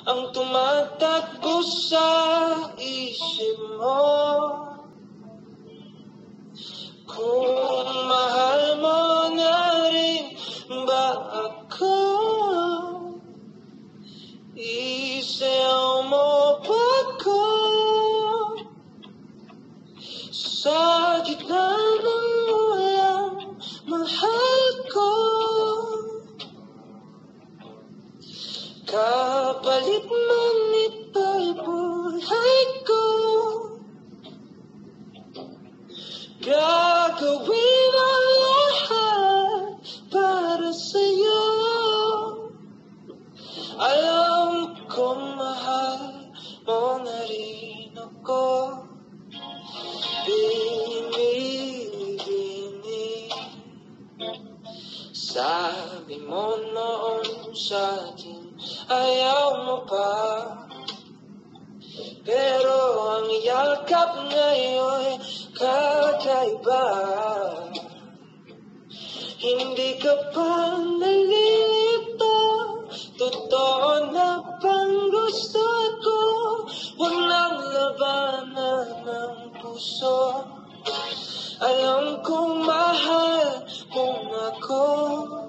ang tumatakbo sa isip mo. Kung mahal mo na rin ba ako, isayaw mo ba ko sa gitna ng walang mahal ko? Kapalit man ito'y buhay ko, gagawin ang lahat para sa'yo. Alam kong mahal mo na rin ako. Bini-bini, sabi mo noon sa'kin ayaw mo pa, pero ang yakap ngayon kakaiba. Hindi ka pa nalilito, totoo na bang gusto ko? Walang labanan ng puso. Alam kong mahal mo ako.